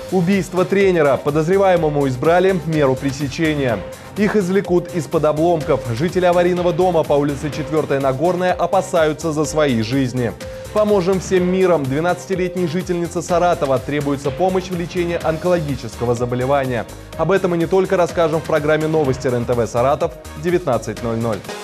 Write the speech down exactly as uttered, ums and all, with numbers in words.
Убийство тренера. Подозреваемому избрали меру пресечения. Их извлекут из-под обломков. Жители аварийного дома по улице четвёртая Нагорная опасаются за свои жизни. Поможем всем миром. двенадцатилетней жительнице Саратова требуется помощь в лечении онкологического заболевания. Об этом и не только расскажем в программе «Новости РЕН-ТВ Саратов» в девятнадцать ноль ноль.